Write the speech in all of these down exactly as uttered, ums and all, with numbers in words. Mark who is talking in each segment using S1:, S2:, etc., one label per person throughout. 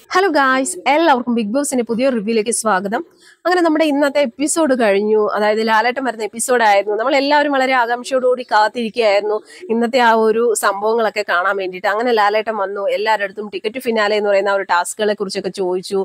S1: Hello guys, എല്ലാവർക്കും big ബോസിന്റെ പുതിയ റിവ്യൂയിലേക്ക് സ്വാഗതം. അങ്ങനെ നമ്മുടെ ഇന്നത്തെ എപ്പിസോഡ് കഴിഞ്ഞു. അതായത് ലാലേട്ടൻ വരുന്ന എപ്പിസോഡായിരുന്നു. നമ്മൾ എല്ലാവരും വളരെ ആകാംക്ഷയോടുകൂടി കാത്തിരിക്കുകയായിരുന്നു ഇന്നത്തെ ആ ഒരു സംഭവങ്ങളൊക്കെ കാണാൻ വേണ്ടിയിട്ട്. അങ്ങനെ ലാലേട്ടൻ വന്നു, എല്ലാവരുടെ അടുത്തും ടിക്കറ്റ് ഫിനാലെ എന്ന് പറയുന്ന ആ ഒരു ടാസ്കുകളെ കുറിച്ചൊക്കെ ചോദിച്ചു.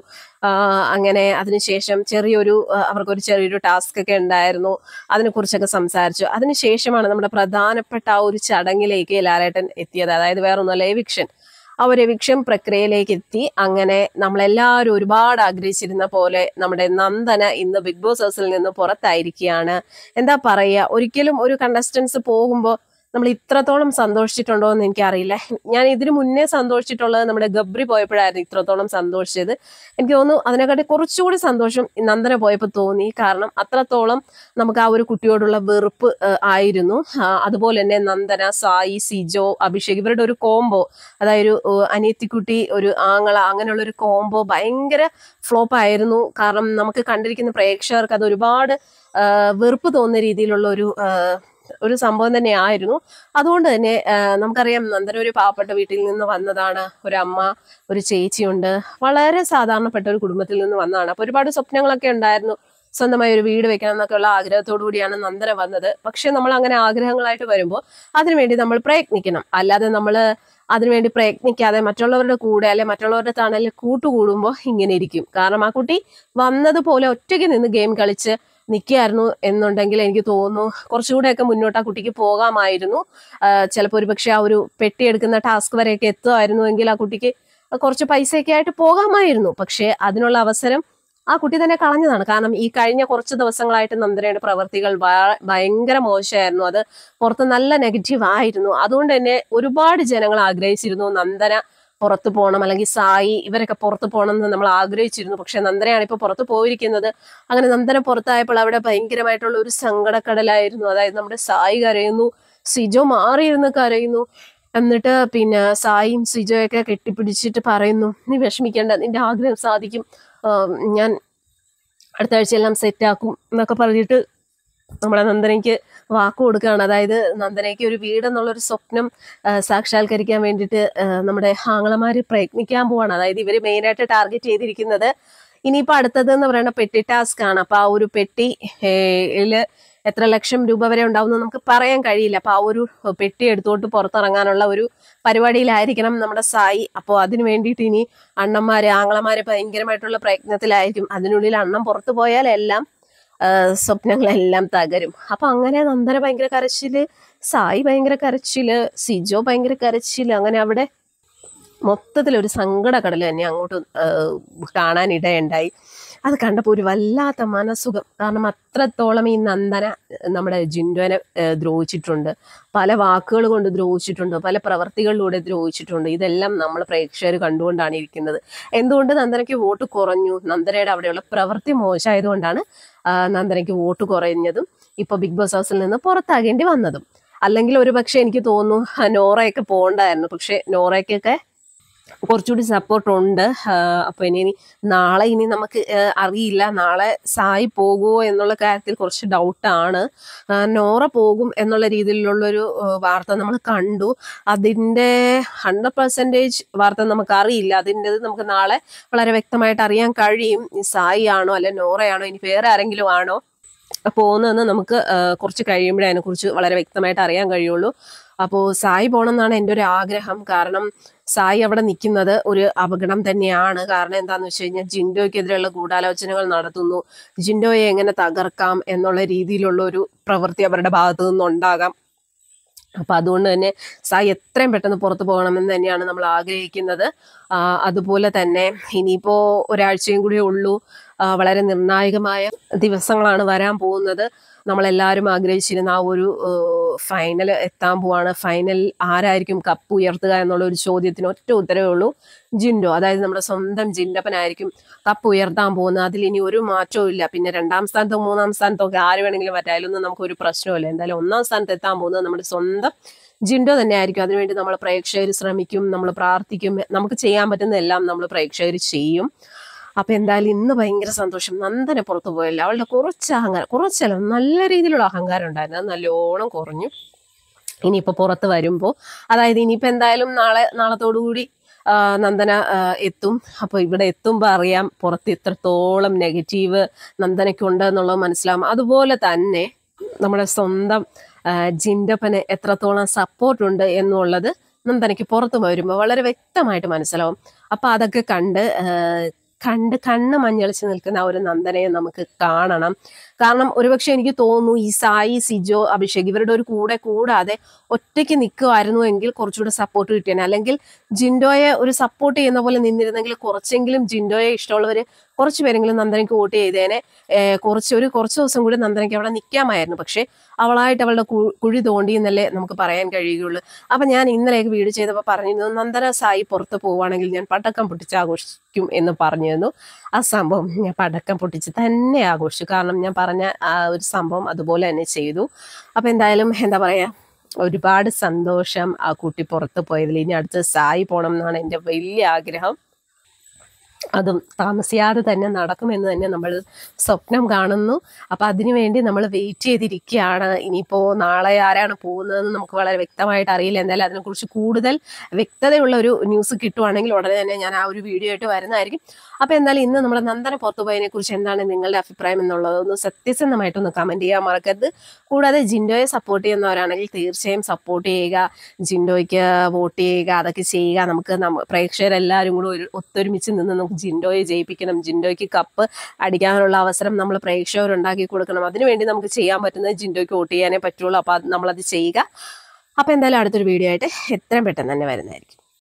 S1: അങ്ങനെ അതിനുശേഷം ചെറിയൊരു അവർക്കൊരു ചെറിയൊരു ടാസ്ക് ഒക്കെ ഉണ്ടായിരുന്നു, അതിനെക്കുറിച്ചൊക്കെ സംസാരിച്ചു. അതിനുശേഷമാണ് നമ്മുടെ പ്രധാനപ്പെട്ട ആ ഒരു ചടങ്ങിലേക്ക് ലാലേട്ടൻ എത്തിയത്. അതായത് വേറൊന്നുമല്ല, എവിക്ഷൻ. ആ ഒരു എവിക്ഷൻ പ്രക്രിയയിലേക്ക് എത്തി. അങ്ങനെ നമ്മളെല്ലാവരും ഒരുപാട് ആഗ്രഹിച്ചിരുന്ന പോലെ നമ്മുടെ നന്ദന ഇന്ന് ബിഗ് ബോസ് ഹൗസിൽ നിന്ന് പുറത്തായിരിക്കുകയാണ്. എന്താ പറയുക, ഒരിക്കലും ഒരു കണ്ടസ്റ്റൻസ് പോകുമ്പോൾ നമ്മൾ ഇത്രത്തോളം സന്തോഷിച്ചിട്ടുണ്ടോ എന്ന് എനിക്കറിയില്ല. ഞാൻ ഇതിനു മുന്നേ സന്തോഷിച്ചിട്ടുള്ളത് നമ്മുടെ ഗബ്രി പോയപ്പോഴായിരുന്നു ഇത്രത്തോളം സന്തോഷിച്ചത്. എനിക്ക് തോന്നുന്നു അതിനെക്കാട്ടി കുറച്ചുകൂടി സന്തോഷം നന്ദന പോയപ്പോൾ തോന്നി. കാരണം അത്രത്തോളം നമുക്ക് ആ ഒരു കുട്ടിയോടുള്ള വെറുപ്പ് ആയിരുന്നു. അതുപോലെ തന്നെ നന്ദന, സായി, സിജോ, അഭിഷേക് ഇവരുടെ ഒരു കോംബോ, അതായത് ഒരു അനിയത്തിക്കുട്ടി, ഒരു ആങ്ങള, അങ്ങനെയുള്ള ഒരു കോംബോ ഭയങ്കര ഫ്ലോപ്പ് ആയിരുന്നു. കാരണം നമുക്ക് കണ്ടിരിക്കുന്ന പ്രേക്ഷകർക്ക് അത് ഒരുപാട് വെറുപ്പ് തോന്നുന്ന രീതിയിലുള്ള ഒരു ഒരു സംഭവം തന്നെ ആയിരുന്നു. അതുകൊണ്ട് തന്നെ നമുക്കറിയാം നന്ദന ഒരു പാവപ്പെട്ട വീട്ടിൽ നിന്ന് വന്നതാണ്. ഒരു അമ്മ, ഒരു ചേച്ചിയുണ്ട്. വളരെ സാധാരണപ്പെട്ട ഒരു കുടുംബത്തിൽ നിന്ന് വന്നതാണ്. അപ്പൊ ഒരുപാട് സ്വപ്നങ്ങളൊക്കെ ഉണ്ടായിരുന്നു, സ്വന്തമായി ഒരു വീട് വെക്കണം എന്നൊക്കെ ഉള്ള ആഗ്രഹത്തോടു കൂടിയാണ് നന്ദന വന്നത്. പക്ഷെ നമ്മൾ അങ്ങനെ ആഗ്രഹങ്ങളായിട്ട് വരുമ്പോൾ അതിനുവേണ്ടി നമ്മൾ പ്രയത്നിക്കണം. അല്ലാതെ നമ്മൾ അതിനുവേണ്ടി പ്രയത്നിക്കാതെ മറ്റുള്ളവരുടെ കൂടെ അല്ലെ മറ്റുള്ളവരുടെ തണലിൽ കൂട്ടുകൂടുമ്പോൾ ഇങ്ങനെ ഇരിക്കും. കാരണം ആ കുട്ടി വന്നതുപോലെ ഒറ്റയ്ക്ക് നിന്ന് ഗെയിം കളിച്ച് നിൽക്കുകയായിരുന്നു എന്നുണ്ടെങ്കിൽ എനിക്ക് തോന്നുന്നു കുറച്ചുകൂടെയൊക്കെ മുന്നോട്ട് ആ കുട്ടിക്ക് പോകാമായിരുന്നു. ചിലപ്പോൾ ഒരു പക്ഷെ ആ ഒരു പെട്ടി എടുക്കുന്ന ടാസ്ക് വരെയൊക്കെ എത്തുമായിരുന്നു എങ്കിൽ ആ കുട്ടിക്ക് കുറച്ച് പൈസയൊക്കെ ആയിട്ട് പോകാമായിരുന്നു. പക്ഷെ അതിനുള്ള അവസരം ആ കുട്ടി തന്നെ കളഞ്ഞതാണ്. കാരണം ഈ കഴിഞ്ഞ കുറച്ച് ദിവസങ്ങളായിട്ട് നന്ദനയുടെ പ്രവർത്തികൾ ഭയങ്കര മോശമായിരുന്നു. അത് പുറത്ത് നല്ല നെഗറ്റീവ് ആയിരുന്നു. അതുകൊണ്ട് തന്നെ ഒരുപാട് ജനങ്ങൾ ആഗ്രഹിച്ചിരുന്നു നന്ദന പുറത്തു പോകണം, അല്ലെങ്കിൽ സായി ഇവരൊക്കെ പുറത്തു പോകണം എന്ന് നമ്മൾ ആഗ്രഹിച്ചിരുന്നു. പക്ഷെ നന്ദനയാണ് ഇപ്പൊ പുറത്തു പോയിരിക്കുന്നത്. അങ്ങനെ നന്ദന പുറത്തായപ്പോൾ അവിടെ ഭയങ്കരമായിട്ടുള്ള ഒരു സങ്കടക്കടലായിരുന്നു. അതായത് നമ്മുടെ സായി കരയുന്നു, സിജോ മാറിയിരുന്ന് കരയുന്നു. എന്നിട്ട് പിന്നെ സായിയും സിജോയൊക്കെ കെട്ടിപ്പിടിച്ചിട്ട് പറയുന്നു, നീ വിഷമിക്കേണ്ട, നിന്റെ ആഗ്രഹം സാധിക്കും, ഞാൻ അടുത്ത ആഴ്ച എല്ലാം സെറ്റാക്കും എന്നൊക്കെ പറഞ്ഞിട്ട് നമ്മുടെ നന്ദനയ്ക്ക് വാക്ക് കൊടുക്കുകയാണ്. അതായത് നന്ദനയ്ക്ക് ഒരു വീട് എന്നുള്ളൊരു സ്വപ്നം സാക്ഷാത്കരിക്കാൻ വേണ്ടിയിട്ട് നമ്മുടെ ആങ്ങളമാര് പ്രയത്നിക്കാൻ പോവാണ്. അതായത് ഇവര് മെയിനായിട്ട് ടാർഗറ്റ് ചെയ്തിരിക്കുന്നത് ഇനിയിപ്പോൾ അടുത്തത് എന്ന് പറയുന്ന പെട്ടി ടാസ്ക് ആണ്. അപ്പൊ ആ ഒരു പെട്ടിയില് എത്ര ലക്ഷം രൂപ വരെ ഉണ്ടാവുമെന്ന് നമുക്ക് പറയാൻ കഴിയില്ല. അപ്പൊ ആ ഒരു പെട്ടി എടുത്തോട്ട് പുറത്തിറങ്ങാനുള്ള ഒരു പരിപാടിയിലായിരിക്കണം നമ്മുടെ സായി. അപ്പോൾ അതിനു വേണ്ടിയിട്ട് ഇനി അണ്ണന്മാര് ആങ്ങളമാര് ഭയങ്കരമായിട്ടുള്ള പ്രയത്നത്തിലായിരിക്കും. അതിനുള്ളിൽ അണ്ണം പുറത്തു പോയാൽ എല്ലാം സ്വപ്നങ്ങളെല്ലാം തകരും. അപ്പൊ അങ്ങനെ നന്ദന ഭയങ്കര കരച്ചില്, സായി ഭയങ്കര കരച്ചില്, സിജോ ഭയങ്കര കരച്ചില്. അങ്ങനെ അവിടെ മൊത്തത്തിലൊരു സങ്കടക്കടൽ തന്നെ അങ്ങോട്ട് കാണാനിടയുണ്ടായി. അത് കണ്ടപ്പോൾ ഒരു വല്ലാത്ത മനസുഖം. കാരണം അത്രത്തോളം ഈ നന്ദന നമ്മുടെ ജിൻഡോനെ ദ്രോഹിച്ചിട്ടുണ്ട്, പല വാക്കുകൾ കൊണ്ട് ദ്രോഹിച്ചിട്ടുണ്ട്, പല പ്രവർത്തികളിലൂടെ ദ്രോഹിച്ചിട്ടുണ്ട്. ഇതെല്ലാം നമ്മൾ പ്രേക്ഷകർ കണ്ടുകൊണ്ടാണ് ഇരിക്കുന്നത്. എന്തുകൊണ്ട് നന്ദനയ്ക്ക് വോട്ട് കുറഞ്ഞു? നന്ദനയുടെ അവിടെയുള്ള പ്രവൃത്തി മോശമായതുകൊണ്ടാണ് നന്ദനയ്ക്ക് വോട്ട് കുറഞ്ഞതും ഇപ്പൊ ബിഗ് ബോസ് ഹൗസിൽ നിന്ന് പുറത്താകേണ്ടി വന്നതും. അല്ലെങ്കിൽ ഒരു പക്ഷെ എനിക്ക് തോന്നുന്നു നോറയൊക്കെ പോകണ്ടായിരുന്നു. പക്ഷെ നോറയ്ക്കൊക്കെ കുറച്ചുകൂടി സപ്പോർട്ട് ഉണ്ട്. അപ്പൊ ഇനി നാളെ ഇനി നമുക്ക് അറിയില്ല, നാളെ സായി പോകുമോ എന്നുള്ള കാര്യത്തിൽ കുറച്ച് ഡൗട്ടാണ്. നോറ പോകും എന്നുള്ള രീതിയിലുള്ളൊരു വാർത്ത നമ്മൾ കണ്ടു. അതിൻ്റെ ഹൺഡ്രഡ് പെർസെൻറ്റേജ് വാർത്ത നമുക്ക് അറിയില്ല. അതിൻ്റെത് നമുക്ക് നാളെ വളരെ വ്യക്തമായിട്ട് അറിയാൻ കഴിയും. സായി ആണോ അല്ലെ നോറയാണോ ഇനി വേറെ ആരെങ്കിലും ആണോ പോകുന്നതെന്ന് നമുക്ക് കുറച്ച് കഴിയുമ്പോഴേ അതിനെക്കുറിച്ച് വളരെ വ്യക്തമായിട്ട് അറിയാൻ കഴിയുള്ളൂ. അപ്പോൾ സായി പോകണം എന്നാണ് എൻ്റെ ഒരു ആഗ്രഹം. കാരണം സായി അവിടെ നിൽക്കുന്നത് ഒരു അപകടം തന്നെയാണ്. കാരണം എന്താണെന്ന് വെച്ച് കഴിഞ്ഞാൽ ജിൻഡോയ്ക്കെതിരെയുള്ള ഗൂഢാലോചനകൾ നടത്തുന്നു, ജിൻഡോയെ എങ്ങനെ തകർക്കാം എന്നുള്ള രീതിയിലുള്ള ഒരു പ്രവൃത്തി അവരുടെ ഭാഗത്തു നിന്നുണ്ടാകാം. അപ്പൊ അതുകൊണ്ട് തന്നെ സായി എത്രയും പെട്ടെന്ന് പുറത്തു പോകണമെന്ന് തന്നെയാണ് നമ്മൾ ആഗ്രഹിക്കുന്നത്. അതുപോലെ തന്നെ ഇനിയിപ്പോ ഒരാഴ്ചയും കൂടി ഉള്ളൂ. വളരെ നിർണായകമായ ദിവസങ്ങളാണ് വരാൻ പോകുന്നത്. നമ്മളെല്ലാവരും ആഗ്രഹിച്ചിരുന്ന ആ ഒരു ഫൈനൽ എത്താൻ പോവാണ്. ഫൈനൽ ആരായിരിക്കും കപ്പ് ഉയർത്തുക എന്നുള്ള ഒരു ചോദ്യത്തിന് ഒറ്റ ഉത്തരവേ ഉള്ളൂ, ജിൻഡോ. അതായത് നമ്മുടെ സ്വന്തം ജിൻഡപ്പനായിരിക്കും കപ്പ് ഉയർത്താൻ പോകുന്നത്. അതിൽ ഇനി ഒരു മാറ്റവും ഇല്ല. പിന്നെ രണ്ടാം സ്ഥാനത്തോ മൂന്നാം സ്ഥാനത്തോ ഒക്കെ ആര് വേണമെങ്കിലും പറ്റായാലൊന്നും നമുക്കൊരു പ്രശ്നമില്ല. എന്തായാലും ഒന്നാം സ്ഥാനത്ത് എത്താൻ പോകുന്നത് നമ്മുടെ സ്വന്തം ജിൻഡോ തന്നെ ആയിരിക്കും. അതിനുവേണ്ടി നമ്മൾ പ്രേക്ഷകർ ശ്രമിക്കും, നമ്മൾ പ്രാർത്ഥിക്കും, നമുക്ക് ചെയ്യാൻ പറ്റുന്നതെല്ലാം നമ്മൾ പ്രേക്ഷകർ ചെയ്യും. അപ്പൊ എന്തായാലും ഇന്ന് ഭയങ്കര സന്തോഷം. നന്ദന പുറത്തു പോയല്ലോ. അവളുടെ കുറച്ച് അഹങ്കാരം, കുറച്ചല്ല നല്ല രീതിയിലുള്ള അഹങ്കാരം ഉണ്ടായിരുന്നു, അത് നല്ലോണം കുറഞ്ഞു. ഇനിയിപ്പോൾ പുറത്ത് വരുമ്പോൾ, അതായത് ഇനിയിപ്പോൾ എന്തായാലും നാളെ നാളത്തോടുകൂടി നന്ദന എത്തും. അപ്പോൾ ഇവിടെ എത്തുമ്പോൾ അറിയാം പുറത്ത് ഇത്രത്തോളം നെഗറ്റീവ് നന്ദനയ്ക്കുണ്ട് എന്നുള്ളത് മനസ്സിലാവും. അതുപോലെ തന്നെ നമ്മുടെ സ്വന്തം ജിൻഡപ്പന് എത്രത്തോളം സപ്പോർട്ടുണ്ട് എന്നുള്ളത് നന്ദനയ്ക്ക് പുറത്ത് വരുമ്പോൾ വളരെ വ്യക്തമായിട്ട് മനസ്സിലാവും. അപ്പം അതൊക്കെ കണ്ട് കണ്ട് കണ്ണ് മഞ്ഞളിച്ച് നിൽക്കുന്ന ആ ഒരു നന്ദനയെ നമുക്ക് കാണണം. കാരണം ഒരുപക്ഷെ എനിക്ക് തോന്നുന്നു ഈ സായി, സിജോ, അഭിഷേക് ഇവരുടെ ഒരു കൂടെ കൂടാതെ ഒറ്റയ്ക്ക് നിൽക്കുമായിരുന്നു എങ്കിൽ കുറച്ചുകൂടെ സപ്പോർട്ട് കിട്ടിയേനെ. അല്ലെങ്കിൽ ജിൻഡോയെ ഒരു സപ്പോർട്ട് ചെയ്യുന്ന പോലെ നിന്നിരുന്നെങ്കിൽ കുറച്ചെങ്കിലും ജിൻഡോയെ ഇഷ്ടമുള്ളവർ കുറച്ച് പേരെങ്കിലും നന്ദനയ്ക്ക് വോട്ട് ചെയ്തേനെ. കുറച്ച് ഒരു കുറച്ച് ദിവസം കൂടി നന്ദനയ്ക്ക് അവിടെ നിൽക്കാമായിരുന്നു. പക്ഷേ അവളായിട്ട് അവളുടെ കുഴി തോണ്ടി എന്നല്ലേ നമുക്ക് പറയാൻ കഴിയുകയുള്ളൂ. അപ്പം ഞാൻ ഇന്നലെയൊക്കെ വീഡിയോ ചെയ്തപ്പോൾ പറഞ്ഞിരുന്നു നന്ദന സായി പുറത്ത് പോവുകയാണെങ്കിൽ ഞാൻ പടക്കം പൊട്ടിച്ച് ആഘോഷിക്കും എന്ന് പറഞ്ഞിരുന്നു. ആ സംഭവം ഞാൻ പടക്കം പൊട്ടിച്ച് തന്നെ ആഘോഷിച്ചു. കാരണം ഞാൻ പറഞ്ഞ ആ ഒരു സംഭവം അതുപോലെ തന്നെ ചെയ്തു. അപ്പം എന്തായാലും എന്താ പറയുക, ഒരുപാട് സന്തോഷം ആ കുട്ടി പുറത്ത് പോയതിൽ. ഇനി അടുത്ത് സായി പോകണം എന്നാണ് എൻ്റെ വലിയ ആഗ്രഹം. അതും താമസിയാതെ തന്നെ നടക്കുമെന്ന് തന്നെ നമ്മൾ സ്വപ്നം കാണുന്നു. അപ്പം അതിനു വേണ്ടി നമ്മൾ വെയിറ്റ് ചെയ്തിരിക്കുകയാണ്. ഇനിയിപ്പോൾ നാളെ ആരാണ് പോകുന്നതെന്ന് നമുക്ക് വളരെ വ്യക്തമായിട്ട് അറിയില്ല. എന്തായാലും അതിനെക്കുറിച്ച് കൂടുതൽ വ്യക്തതയുള്ള ഒരു ന്യൂസ് കിട്ടുവാണെങ്കിൽ ഉടനെ തന്നെ ഞാൻ ആ ഒരു വീഡിയോ ആയിട്ട് വരുന്നതായിരിക്കും. അപ്പം എന്തായാലും ഇന്ന് നമ്മുടെ നന്ദന പുറത്തു പോയതിനെ കുറിച്ച് എന്താണ് നിങ്ങളുടെ അഭിപ്രായം എന്നുള്ളതൊന്ന് സത്യസന്ധമായിട്ടൊന്ന് കമൻറ്റ് ചെയ്യാൻ മറക്കരുത്. കൂടാതെ ജിൻഡോയെ സപ്പോർട്ട് ചെയ്യുന്നവരാണെങ്കിൽ തീർച്ചയായും സപ്പോർട്ട് ചെയ്യുക, ജിൻഡോയ്ക്ക് വോട്ട് ചെയ്യുക, അതൊക്കെ ചെയ്യുക. നമുക്ക് നമ്മ പ്രേക്ഷകരെല്ലാവരും കൂടെ ഒരു ഒത്തൊരുമിച്ച് നിന്ന് നമുക്ക് ജിൻഡോയെ ജയിപ്പിക്കണം. ജിൻഡോയ്ക്ക് കപ്പ് അടിക്കാനുള്ള അവസരം നമ്മൾ പ്രേക്ഷകരുണ്ടാക്കി കൊടുക്കണം. അതിനുവേണ്ടി നമുക്ക് ചെയ്യാൻ പറ്റുന്നത് ജിൻഡോയ്ക്ക് വോട്ട് ചെയ്യാനേ പറ്റുള്ളൂ. അപ്പോൾ അത് നമ്മളത് ചെയ്യുക. അപ്പോൾ എന്തായാലും അടുത്തൊരു വീഡിയോ ആയിട്ട് എത്രയും പെട്ടെന്ന് തന്നെ വരുന്നതായിരിക്കും.